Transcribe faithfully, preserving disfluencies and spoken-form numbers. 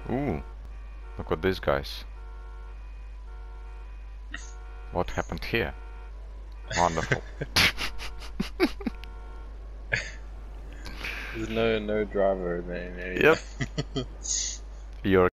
Ooh, look at these guys. What happened here? Wonderful. There's no no driver, man. Yep. You're